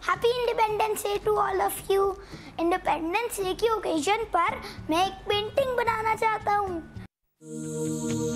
Happy independence day to all of you. Independence day की occasion पर मैं एक पेंटिंग बनाना चाहता हूँ।